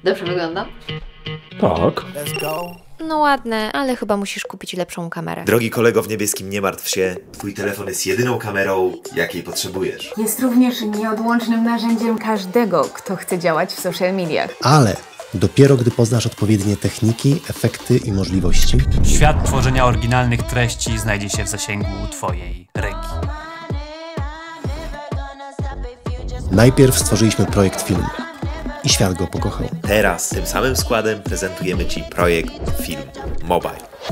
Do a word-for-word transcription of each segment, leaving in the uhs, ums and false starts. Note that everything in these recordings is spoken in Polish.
Dobrze wyglądam? Tak. No ładne, ale chyba musisz kupić lepszą kamerę. Drogi kolego w niebieskim, nie martw się. Twój telefon jest jedyną kamerą, jakiej potrzebujesz. Jest również nieodłącznym narzędziem każdego, kto chce działać w social mediach. Ale dopiero gdy poznasz odpowiednie techniki, efekty i możliwości, świat tworzenia oryginalnych treści znajdzie się w zasięgu twojej ręki. najpierw stworzyliśmy projekt Film i świat go pokochał. Teraz tym samym składem prezentujemy Ci projekt Film Mobile.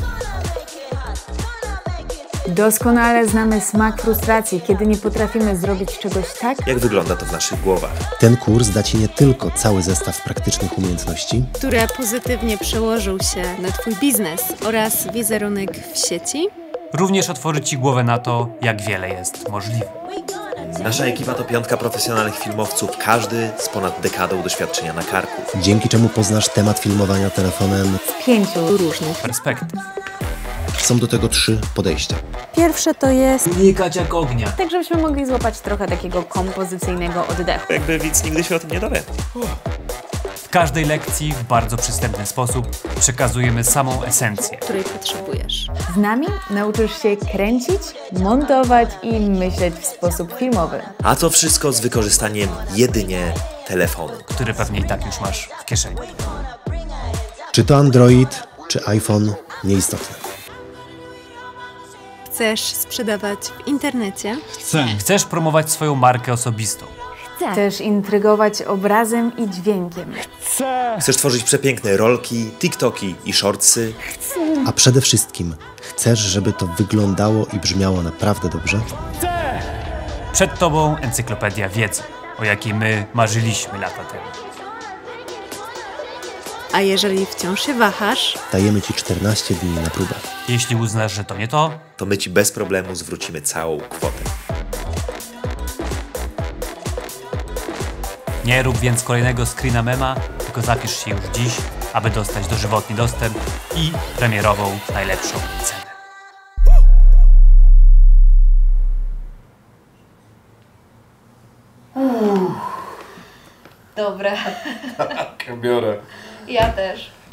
Doskonale znamy smak frustracji, kiedy nie potrafimy zrobić czegoś tak, Jak wygląda to w naszych głowach? Ten kurs da Ci nie tylko cały zestaw praktycznych umiejętności, które pozytywnie przełożył się na Twój biznes oraz wizerunek w sieci. Również otworzy Ci głowę na to, jak wiele jest możliwe. Nasza ekipa to piątka profesjonalnych filmowców, każdy z ponad dekadą doświadczenia na karku. dzięki czemu poznasz temat filmowania telefonem. z pięciu Różnych. Perspektyw. Są do tego trzy podejścia. Pierwsze to jest Unikać jak ognia. tak żebyśmy mogli złapać trochę takiego kompozycyjnego oddechu. Jakby widz nigdy się o tym nie dowie. W każdej lekcji w bardzo przystępny sposób przekazujemy samą esencję. której potrzebujesz. Z nami nauczysz się kręcić, montować i myśleć w sposób filmowy. A to wszystko z wykorzystaniem jedynie telefonu. który pewnie i tak już masz w kieszeni. Czy to Android, czy iPhone, nieistotne. Chcesz sprzedawać w internecie? Chcesz promować swoją markę osobistą. Chcesz intrygować obrazem i dźwiękiem. Chcesz tworzyć przepiękne rolki, TikToki i shortsy? A przede wszystkim chcesz, żeby to wyglądało i brzmiało naprawdę dobrze? Przed Tobą encyklopedia wiedzy, o jakiej my marzyliśmy lata temu. A jeżeli wciąż się wahasz, Dajemy Ci czternaście dni na próbę. Jeśli uznasz, że to nie to, To my Ci bez problemu zwrócimy całą kwotę. nie rób więc kolejnego screena mema, tylko zapisz się już dziś, aby dostać dożywotni dostęp i premierową najlepszą cenę. Dobre. Biorę. Ja też.